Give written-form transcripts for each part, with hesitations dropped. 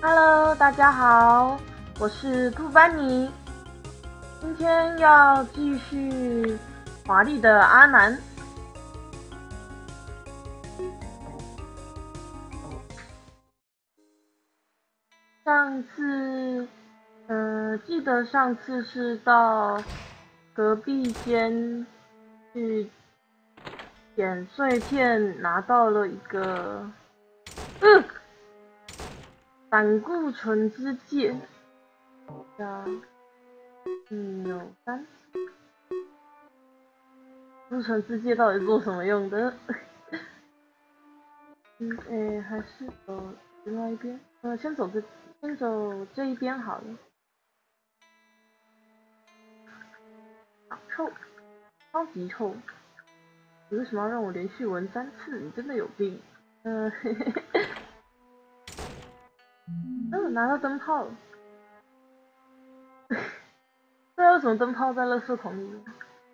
Hello，大家好，我是兔班尼，今天要继续华丽的阿南。上次，记得上次是到隔壁间去捡碎片，拿到了一个，胆固醇之戒。有3。胆固醇之戒到底做什么用的？还是走另外一边？先走这一边好了。好臭，超级臭！你为什么要让我连续闻3次？你真的有病。拿到灯泡了。对啊，为什么灯泡在垃圾桶里面？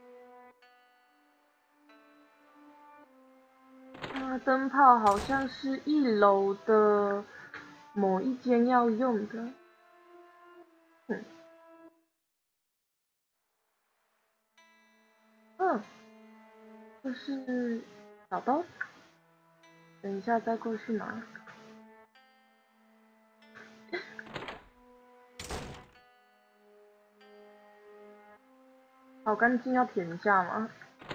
灯泡好像是1楼的某一间要用的。这是小刀，等一下再过去拿。好干净，要舔一下吗？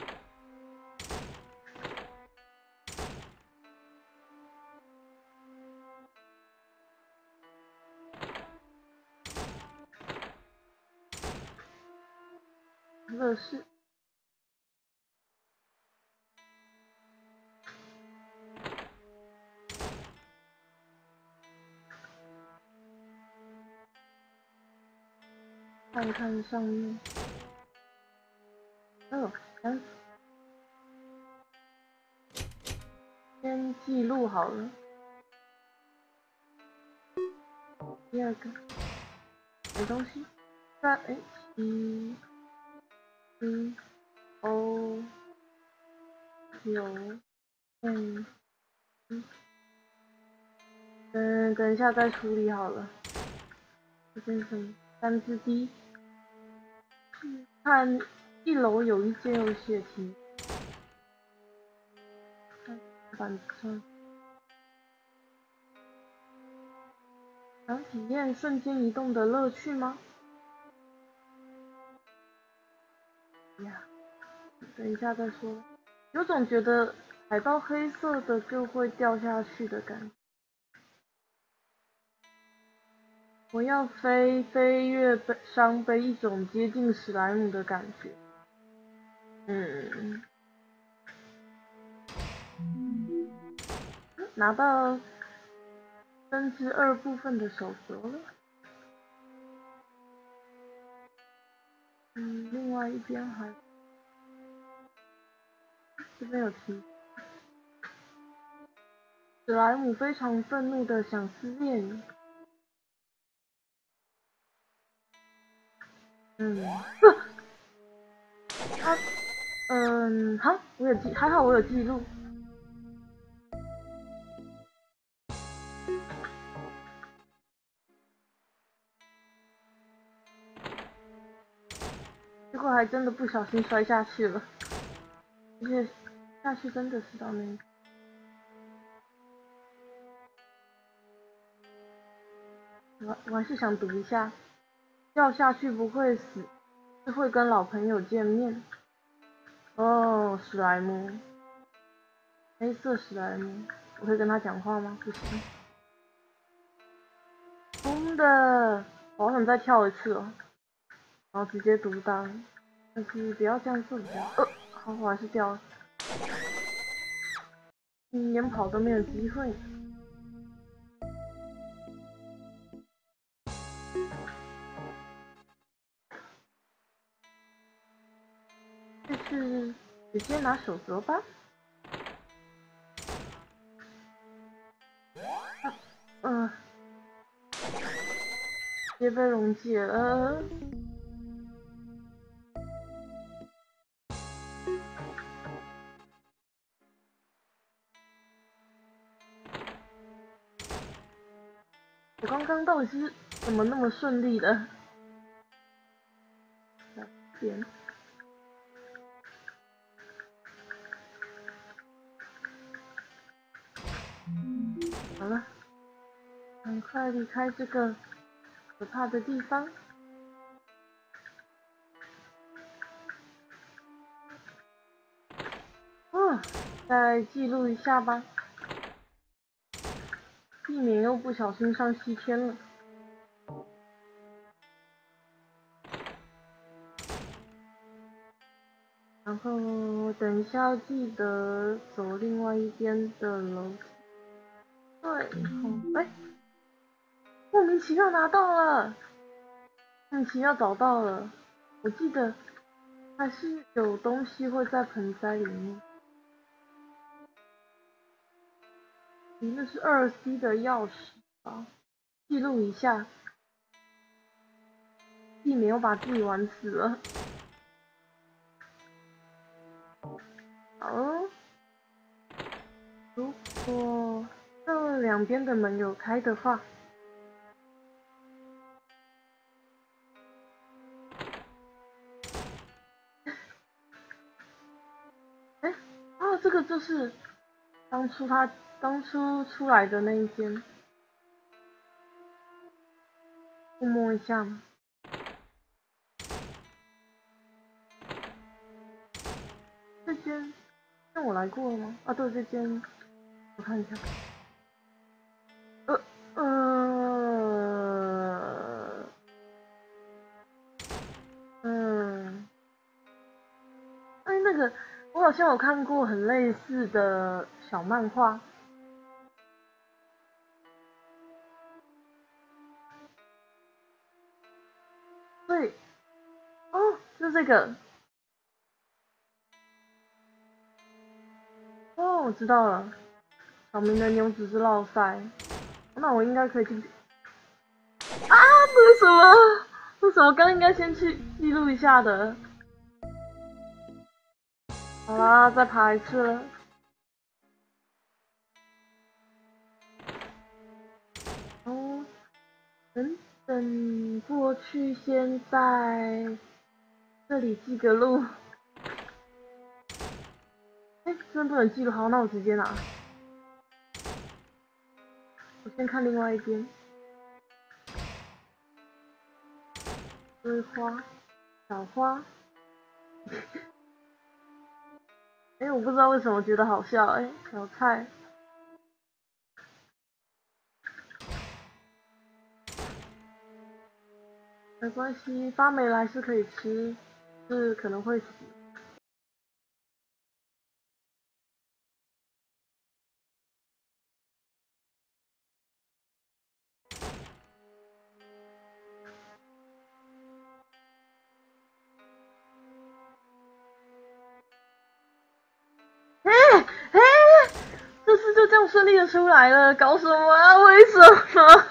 乐事。看看上面。先记录好了。第二个，没东西。7 O 9 等一下再处理好了。这边什么？3只 D。看1楼有一间有血题。板子上。想体验瞬间移动的乐趣吗？等一下再说。有种觉得踩到黑色的就会掉下去的感觉。我要飞越伤悲，一种接近史莱姆的感觉。拿到2/3部分的手镯了。另外一边这边有提。史莱姆非常愤怒的想撕裂你。还好我有记录。结果还真的不小心摔下去了，而且下去真的是到那个。我还是想读一下，掉下去不会死，是会跟老朋友见面。哦，史莱姆，黑色史莱姆，我会跟他讲话吗？不行。空的，我好想再跳一次哦，然后直接读到，但是不要这样做比较好，我还是掉了。连跑都没有机会。这次直接拿手镯吧。直接被溶解了。 我刚刚到底是怎么那么顺利的？点。好了，赶快离开这个可怕的地方。再记录一下吧，避免又不小心上西天了。然后等一下要记得走另外一边的楼梯。对，莫名其妙拿到了，莫名其妙找到了。我记得还是有东西会在盆栽里面。那是2C 的钥匙吧？记录一下，避免又把自己玩死了。好，如果这两边的门有开的话，这个就是当初出来的那一间，触摸一下嘛。这间，那我来过了吗？啊，对，这间，我看一下。那个，我好像有看过很类似的小漫画。对，就这个。我知道了，小明的牛只是落塞，那我应该可以进去。这是什么？这是什么？刚应该先去记录一下的。好啦，再爬一次了。等过去，先在这里记个录。真不能记录，好，那我直接拿。我先看另外一边。堆花，小花。我不知道为什么觉得好笑，小菜。没关系，发霉了还是可以吃，是可能会死。这次就这样顺利的出来了，搞什么啊？为什么？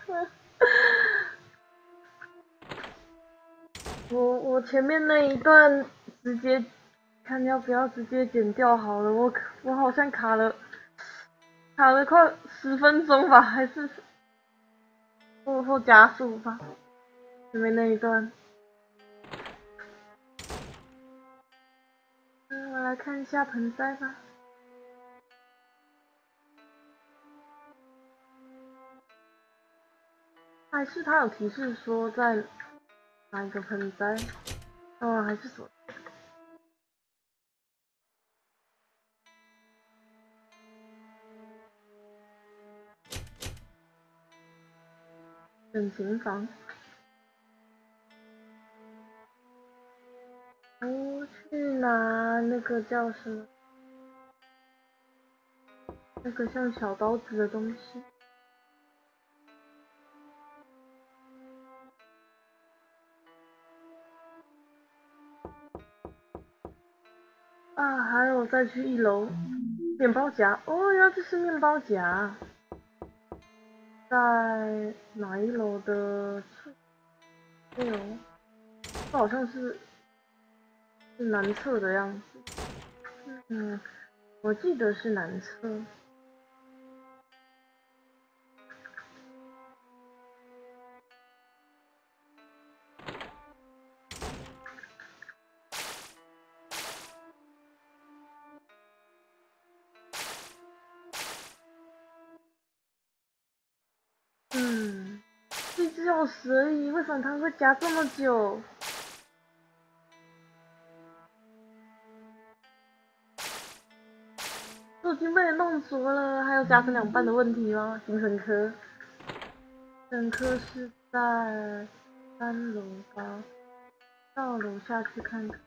我前面那一段直接看要不要直接剪掉好了，我好像卡了快10分钟吧，还是或加速吧，前面那一段。我来看一下盆栽吧。还是他有提示说在哪一个盆栽？还是锁。整形房。我去拿那个叫什么？那个像小刀子的东西。还有再去1楼。面包夹，原来这是面包夹。在哪一楼的这好像是南侧的样子。我记得是南侧。 一只钥匙而已，为什么它会夹这么久？都已经被弄熟了，还有夹成2半的问题吗？精神科，精神科是在3楼吧？到楼下去看看。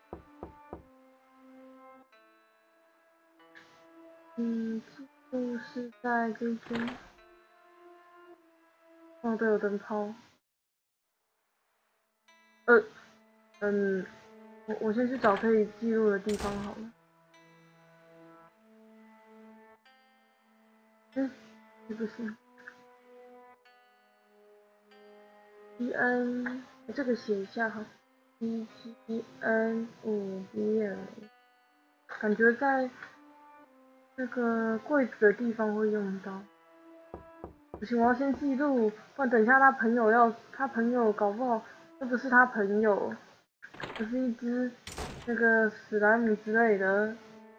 记录是在这边。哦，对，有灯泡。我先去找可以记录的地方好了。不行。EN， 这个写一下哈。EGN5B，感觉在那个柜子的地方会用到。不行，我要先记录，不然等一下他朋友搞不好那不是他朋友，只是一只那个史莱姆之类的。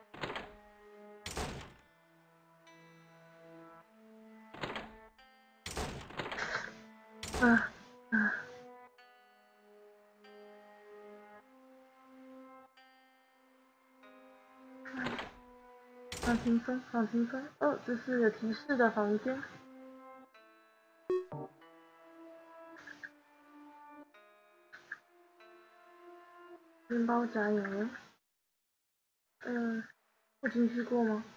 放轻松，放轻松。哦，这是有提示的房间。面包夹有了。我进去过吗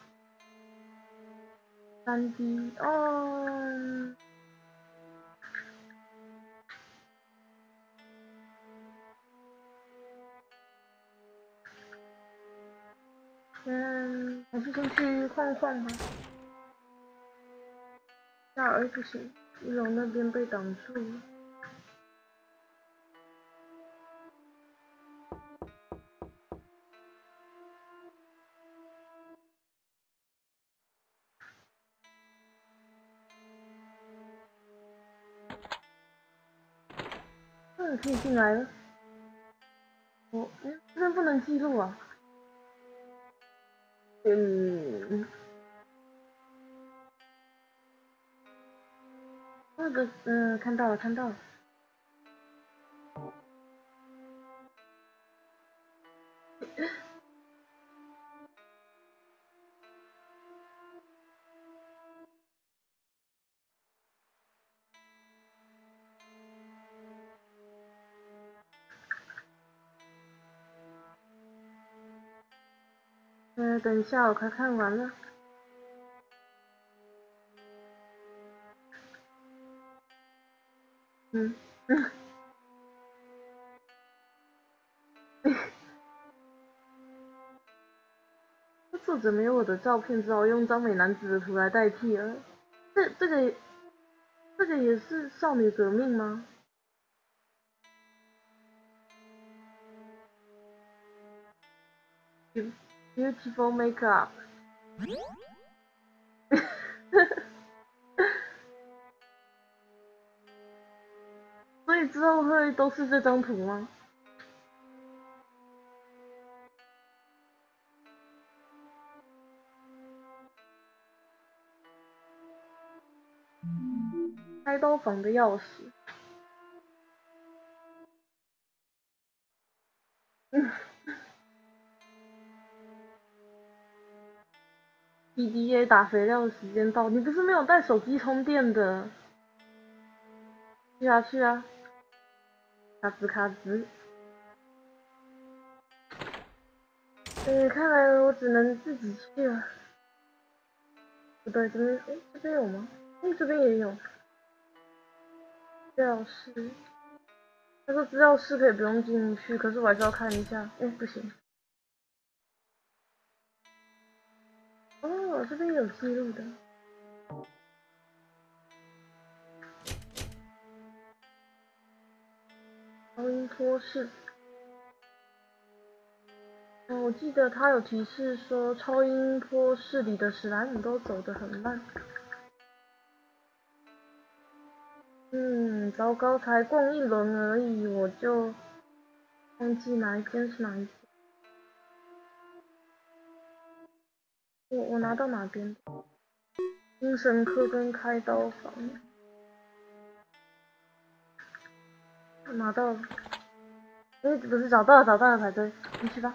？3D 哦。还是先去晃晃吧。不行，1楼那边被挡住了。可以进来了。这边不能记录啊。那个，看到了，看到了。等一下，我快看完了。作者没有我的照片，只好用张美男子的图来代替了。这个也是少女革命吗？Beautiful makeup。所以之后会都是这张图吗？开刀房的钥匙。PDA 打肥料的时间到，你不是没有带手机充电的？去啊去啊！卡兹卡兹。看来我只能自己去了。不对，这边有吗？这边也有。资料室。他说资料室可以不用进去，可是我还是要看一下。不行。哦，这边有记录的。超音波室。我记得他有提示说超音波室里的史莱姆都走得很慢。糟糕，才逛1轮而已，我就忘记哪一间是哪一间。我拿到哪边？精神科跟开刀房。 拿到了。哎，不是找到了排队，进去吧。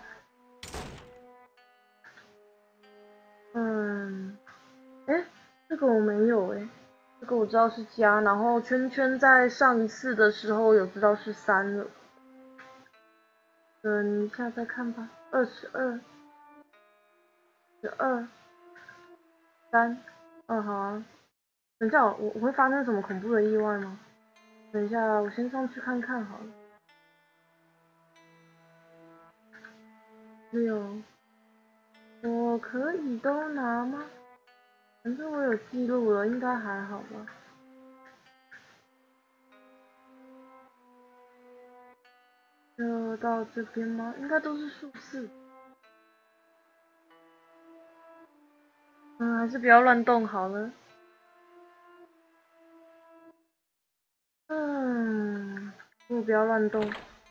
哎，这个我没有哎，这个我知道是加，然后圈圈在上一次的时候有知道是3了。等一下再看吧，22、12、3，好啊。等一下，我会发生什么恐怖的意外吗？等一下，我先上去看看好了。6，我可以都拿吗？反正我有记录了，应该还好吧。就到这边吗？应该都是数字。还是不要乱动好了。不要乱动。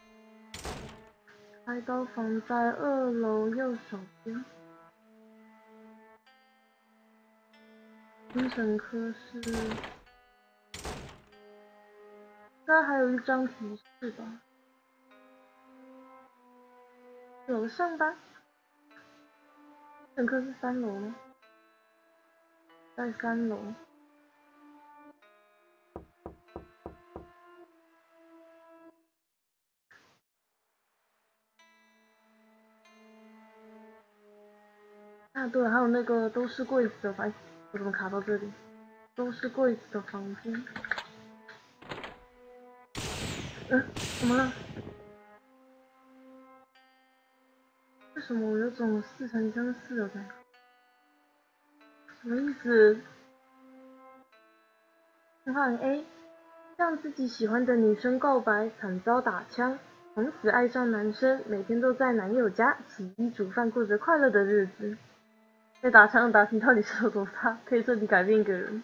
开刀房在2楼右手边。精神科是。应该还有一张提示吧。楼上吧。精神科是3楼吗？在3楼。对，还有那个都是柜子的房，我怎么卡到这里？都是柜子的房间。怎么了？为什么我有种似曾相识的感觉？什么意思？情况 A， 向自己喜欢的女生告白，惨遭打枪，从此爱上男生，每天都在男友家洗衣煮饭，过着快乐的日子。被打枪的打击到底是有多大？可以彻底改变一个人。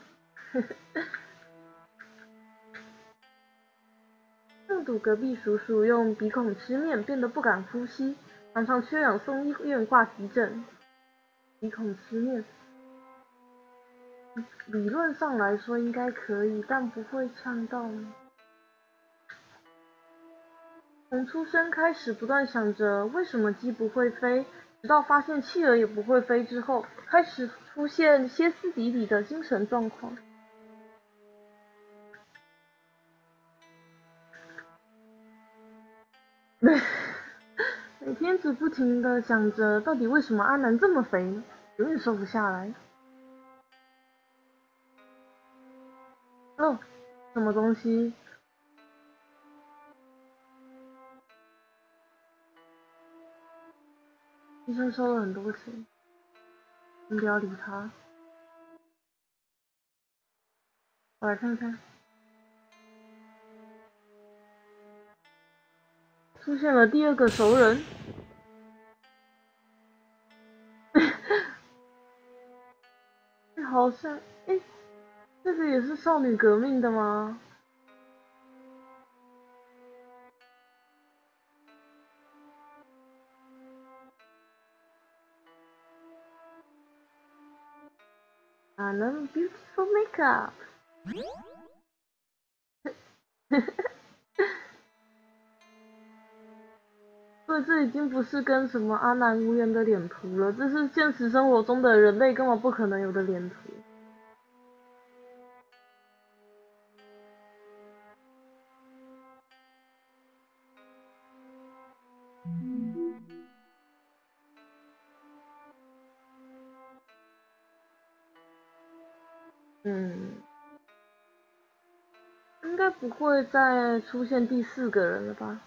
目睹隔壁叔叔用鼻孔吃面，变得不敢呼吸，常常缺氧送医院挂急诊。鼻孔吃面，理论上来说应该可以，但不会呛到吗？从出生开始不断想着为什么鸡不会飞，直到发现企鹅也不会飞之后，开始出现歇斯底里的精神状况。每天只不停的想着到底为什么阿南这么肥呢？永远瘦不下来。什么东西？医生收了很多钱，你不要理他。我来看看，出现了第2个熟人。好像，这个也是少女革命的吗？Anna Beautiful Makeup。所以这已经不是跟什么阿南无缘的脸图了，这是现实生活中的人类根本不可能有的脸图。应该不会再出现第4个人了吧？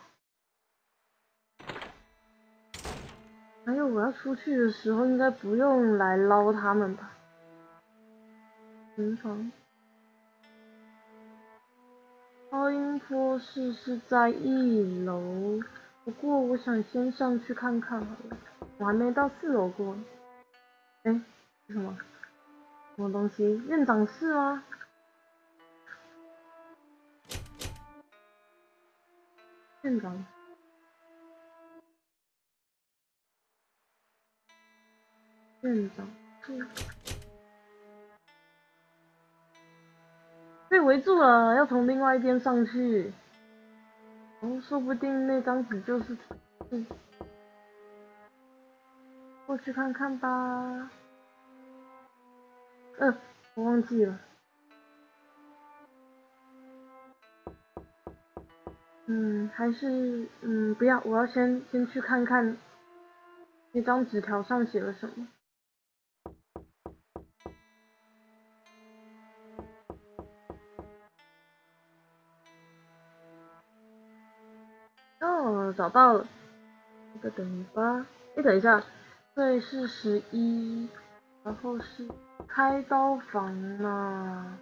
还有我要出去的时候，应该不用来捞他们吧？超音波室是在1楼，不过我想先上去看看好了，我还没到4楼过。是什么？什么东西？院长室吗？院长室被围住了，要从另外一边上去。 哦，说不定那张纸就是，过去看看吧。我忘记了。还是不要，我要先去看看那张纸条上写了什么。哦，找到了。这个等于8。等一下，对，是11，然后是开刀房嘛？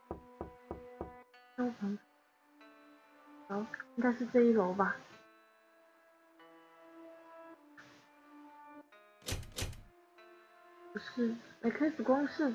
开刀房，好，应该是这一楼吧？不是 ，X 光室。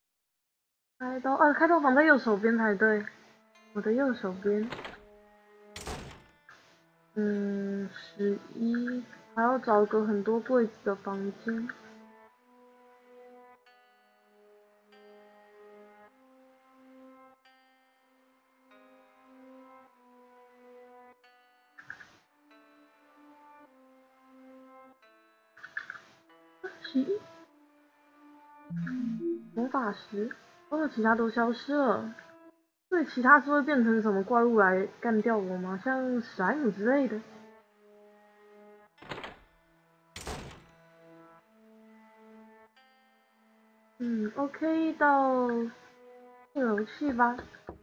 开刀房在右手边才对，我的右手边。11，还要找个很多柜子的房间。11，魔法石，其他都消失了。对，其他是会变成什么怪物来干掉我吗？像史莱姆之类的。OK， 到1楼去吧。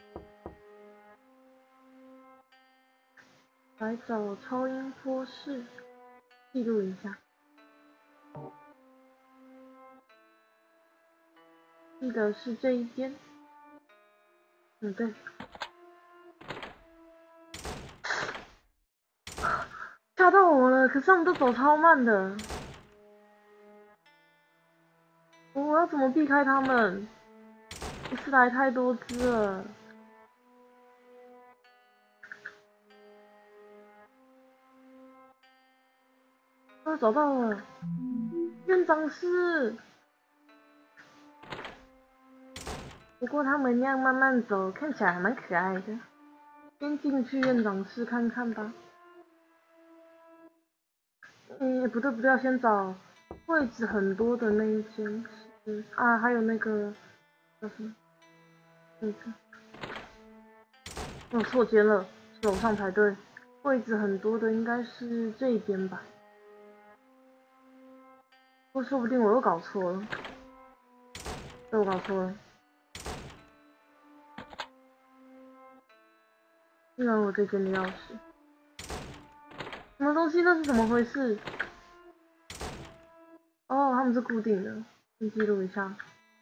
来找超音波室，记录一下。记得是这一边。对。吓到我了，可是他们都走超慢的。我要怎么避开他们？一次来太多只了。找到了，院长室。不过他们那样慢慢走，看起来还蛮可爱的。先进去院长室看看吧。不对，要先找位置很多的那一间。还有那个叫什么？我错间了，是楼上才对。位置很多的应该是这一边吧？说不定我又搞错了。对，我搞错了。竟然我这间的钥匙，什么东西？那是怎么回事？哦，他们是固定的，先记录一下。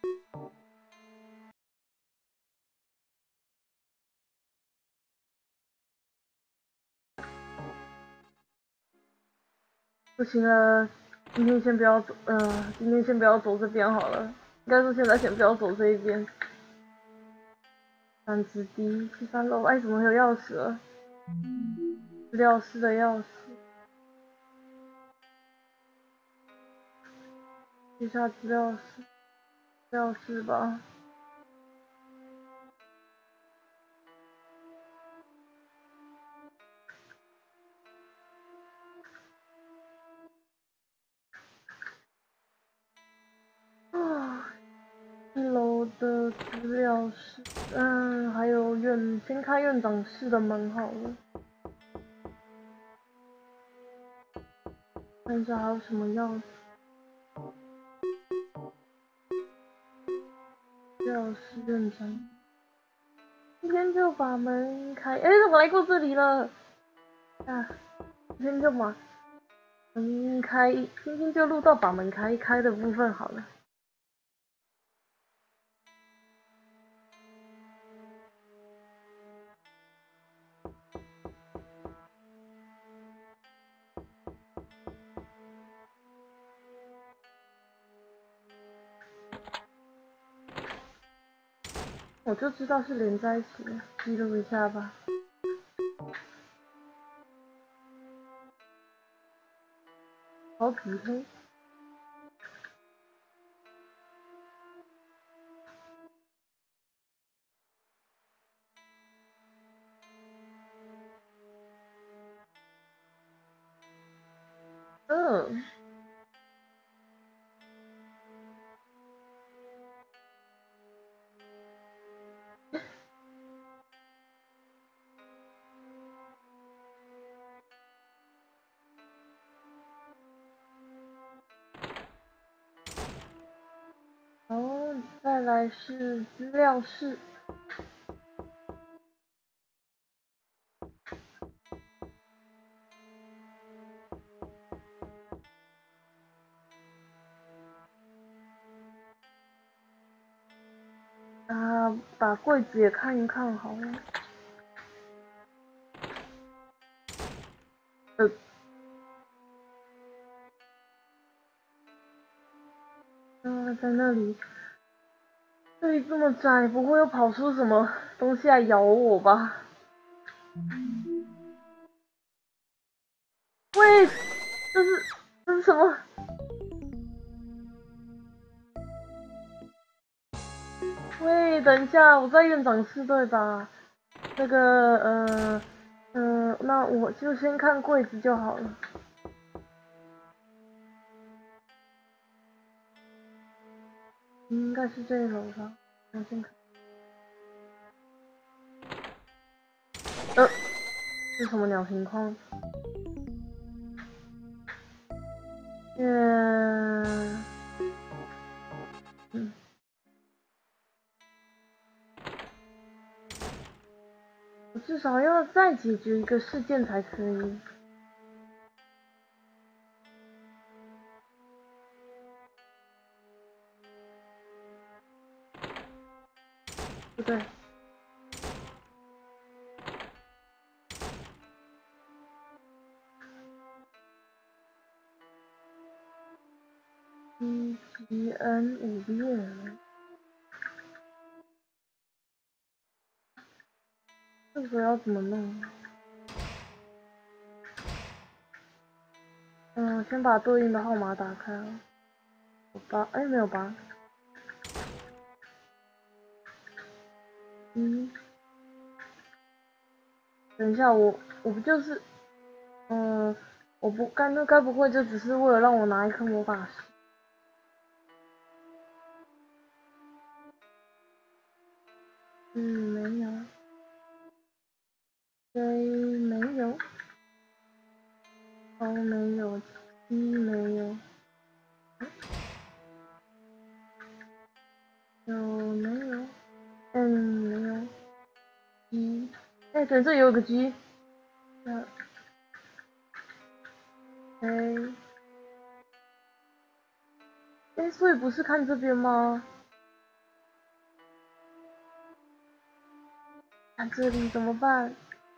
不行了，今天先不要走，今天先不要走这边好了。应该说现在先不要走这一边。3只低，去3楼。怎么有钥匙了？资料室的钥匙。接下资料室吧。1楼的资料室，还有先开院长室的门好了。看一下还有什么钥匙。钥匙院长。今天就把门开，怎么来过这里了？今天就把门开，今天就录到把门开的部分好了。我就知道是连在一起的，记录一下吧。好普通。 了。哦，再来是资料室。把柜子也看一看好了。在那里，这里这么窄，不会又跑出什么东西来咬我吧？喂，这是什么？喂，等一下，我在院长室对吧？那个，那我就先看柜子就好了。应该是这一楼吧，我先看。是什么鸟情况？我至少要再解决一个事件才可以。不对。EGN5页。这个要怎么弄？先把对应的号码打开。有8，没有8。等一下，我不就是，我不该不会就只是为了让我拿一颗魔法石？没有。没有。没有。没有。没有。没有。对，这里有个 G。所以不是看这边吗？看这里怎么办？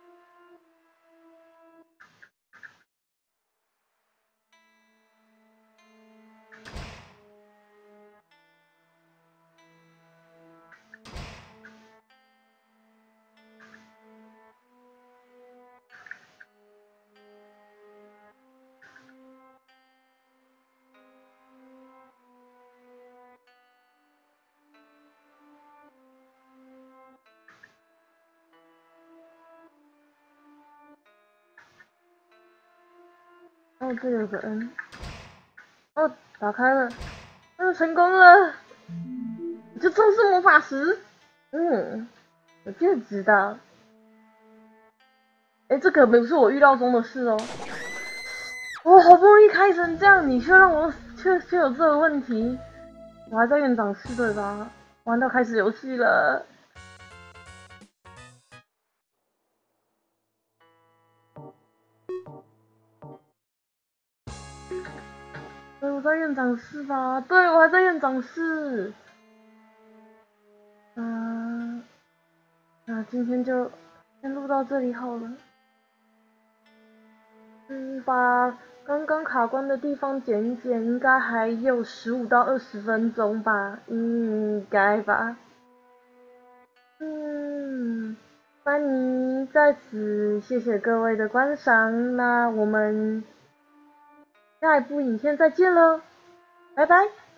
这里有个 N。打开了。成功了！这是魔法石。我就知道。这个不是我预料中的事哦。我好不容易开成这样，你却让我却有这个问题。我还在院长室对吧？玩到开始游戏了。我在院长室吧？对，我还在院长室。那今天就先录到这里好了。把刚刚卡关的地方剪一剪，应该还有15到20分钟吧，应该吧。班尼在此谢谢各位的观赏，那我们下一部影片再见喽，拜拜。